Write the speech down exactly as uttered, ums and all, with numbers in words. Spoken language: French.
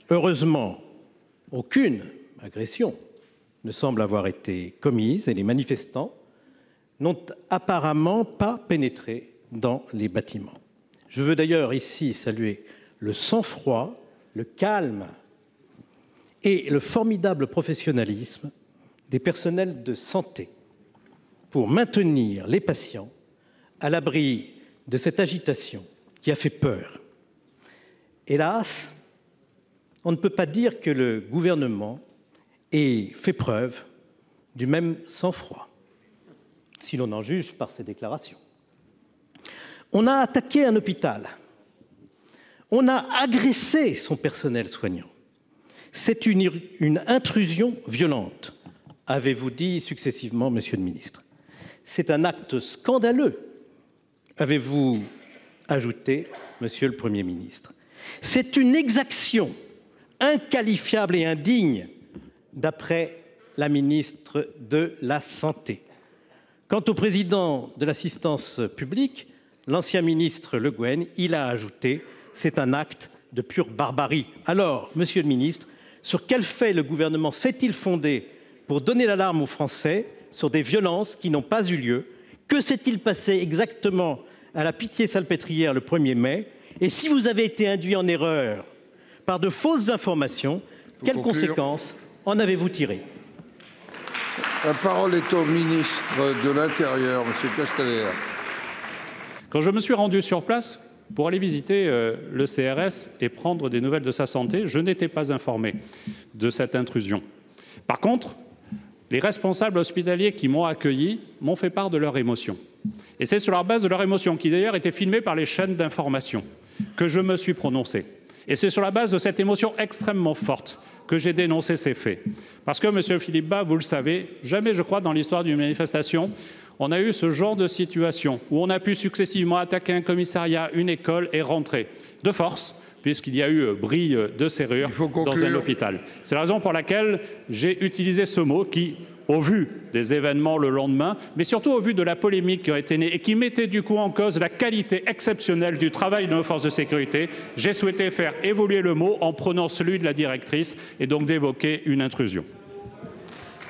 Heureusement, aucune agression ne semble avoir été commise et les manifestants n'ont apparemment pas pénétré dans les bâtiments. Je veux d'ailleurs ici saluer le sang-froid, le calme et le formidable professionnalisme des personnels de santé pour maintenir les patients à l'abri de cette agitation qui a fait peur. Hélas, on ne peut pas dire que le gouvernement ait fait preuve du même sang-froid, si l'on en juge par ses déclarations. On a attaqué un hôpital, on a agressé son personnel soignant. C'est une, une intrusion violente, avez-vous dit successivement, Monsieur le ministre. C'est un acte scandaleux, avez-vous ajouté, Monsieur le Premier ministre. C'est une exaction inqualifiable et indigne, d'après la ministre de la Santé. Quant au président de l'assistance publique, l'ancien ministre Le Guen, il a ajouté « c'est un acte de pure barbarie ». Alors, Monsieur le ministre, sur quel fait le gouvernement s'est-il fondé pour donner l'alarme aux Français sur des violences qui n'ont pas eu lieu? Que s'est-il passé exactement à la Pitié-Salpêtrière le premier mai? Et si vous avez été induit en erreur par de fausses informations, quelles conclure. conséquences en avez-vous tiré? La parole est au ministre de l'Intérieur, M. Castaner. Quand je me suis rendu sur place pour aller visiter euh, le C R S et prendre des nouvelles de sa santé, je n'étais pas informé de cette intrusion. Par contre, les responsables hospitaliers qui m'ont accueilli m'ont fait part de leur émotion. Et c'est sur la base de leur émotion, qui d'ailleurs était filmée par les chaînes d'information, que je me suis prononcé. Et c'est sur la base de cette émotion extrêmement forte que j'ai dénoncé ces faits. Parce que, Monsieur Philippe Bas, vous le savez, jamais, je crois, dans l'histoire d'une manifestation, on a eu ce genre de situation où on a pu successivement attaquer un commissariat, une école et rentrer de force, puisqu'il y a eu bris de serrure dans un hôpital. C'est la raison pour laquelle j'ai utilisé ce mot qui, au vu des événements le lendemain, mais surtout au vu de la polémique qui a été née et qui mettait du coup en cause la qualité exceptionnelle du travail de nos forces de sécurité, j'ai souhaité faire évoluer le mot en prenant celui de la directrice et donc d'évoquer une intrusion.